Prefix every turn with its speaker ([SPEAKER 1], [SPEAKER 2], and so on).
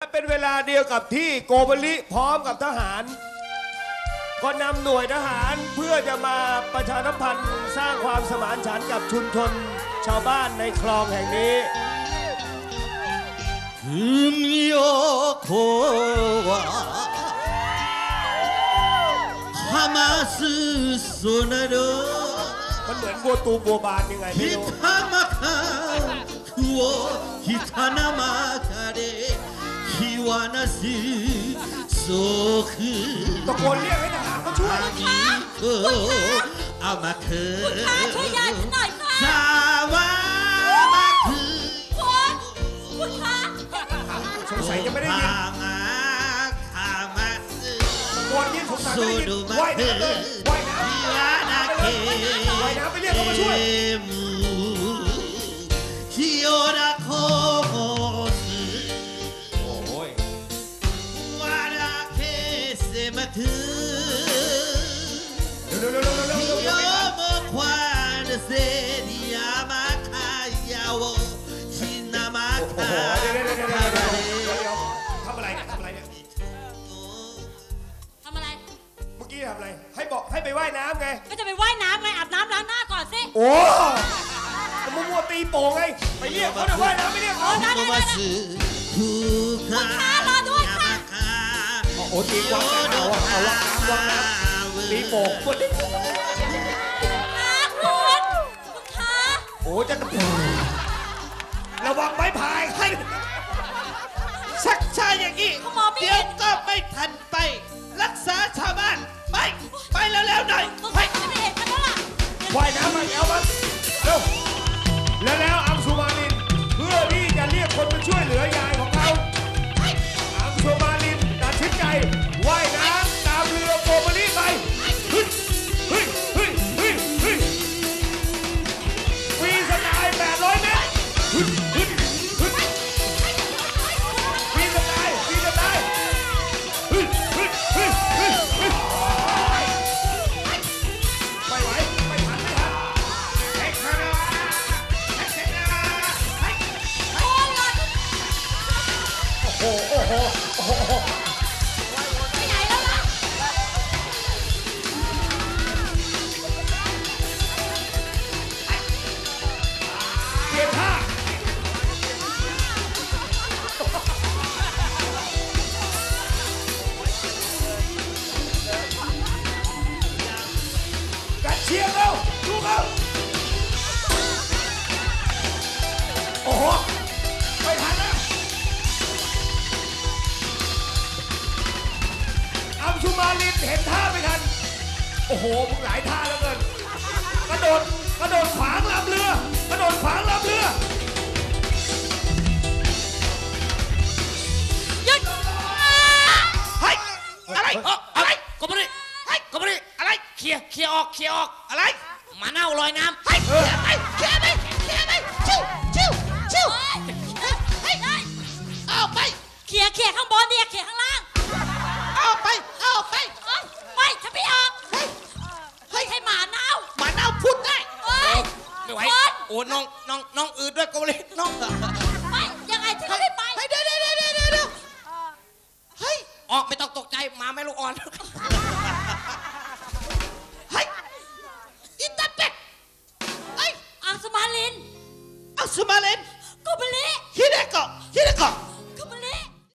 [SPEAKER 1] เป็นเวลาเดียวกับที่โกบลิพร้อมกับทหารก็นำหน่วยทหารเพื่อจะมาประชาสัมพันธ์สร้างความสมานฉันท์กับชุมชนชาวบ้านในคลองแห่งนี้
[SPEAKER 2] 海よこはハマスソナロ
[SPEAKER 1] มันเหมือนบัวตูบัวบานยังไงไม่รู้
[SPEAKER 2] ひたまかをひたなまかでひわなすそく
[SPEAKER 1] ตะโกนเรียกให้ทหารเขาช่วย
[SPEAKER 2] 甘く
[SPEAKER 3] ช่วยยายฉันหน่อยค่ะ
[SPEAKER 2] さわまく
[SPEAKER 3] คุณคะ
[SPEAKER 1] สงสัยจะไม่ได้ยินตะโกนยินสงสัยไม่ได้ยินว่ายน้ำเลยว่ายน้ำว่ายน้ำไปเรียกเขามาช่วยโอ้ยเร็วทำอะไรเนี่ยทำอะไรเมื่อกี้ทำอะไรให้บอกให้ไปว่ายน้ำไง
[SPEAKER 3] ก็จะไปว่ายน้ำไงอาบน้ำล้างหน้าก่อนสิ
[SPEAKER 1] โอ้มัวตีโป่งไงไปเรียกเขาหน่อยว่ายน้ำไปเรียกเขา
[SPEAKER 3] คุณคะรอด้วยค่ะ
[SPEAKER 1] โอ้ตีกวางเอาวางน้ำตีโป่งคุณ
[SPEAKER 3] คะ
[SPEAKER 1] โอ้จะระวังไม้พายให้
[SPEAKER 2] ชักช้าอย่างนี้เดี๋ยวก็ไม่ทันไปรักษาชาวบ้านไปแล้วหน่อย
[SPEAKER 3] ไปไม่เห็นกันแล้วล่ะ
[SPEAKER 1] ว่ายน้ำมาเอามาเร็วแล้วอัมสุมาลินเพื่อที่จะเรียกคนมาช่วยเหลือยายของเขาอัมสุมาลินตัดสินใจว่ายน้ำตามเรือโกบลิไปเฮ้ยฟรีสไตล์800 เมตรฟรีสไตล์ไม่ไหวไม่ทันโอ้โห
[SPEAKER 3] ไปไหนแล้วล่ะ
[SPEAKER 1] เปลี่ยนท่ากัดเชียร์เขาดูเขาโอ้โหไม่ทันแล้วอัมสุมาลินเห็นท่าไม่ทันโอ้โหมึงหลายท่าแล้วเกินกระโดดขวางลำเรือกระโดดขวางลำเรือ
[SPEAKER 3] หยุด
[SPEAKER 2] เฮ้ยอะไรกบฏอะไรเคลียร์ออกอะไรมาเน่าลอยน้ำเคลียร์ไปชิวเอาไป
[SPEAKER 3] เคลียร์ข้างบนเนี่ยเคลียร์ข้างล่าง
[SPEAKER 2] เอาไป
[SPEAKER 3] ไม่ฉันไม่ออกให้หมาเน่า
[SPEAKER 2] พูดได้
[SPEAKER 3] ไม่ไหว
[SPEAKER 2] โอ้น้องอืดด้วยกบฏน้อง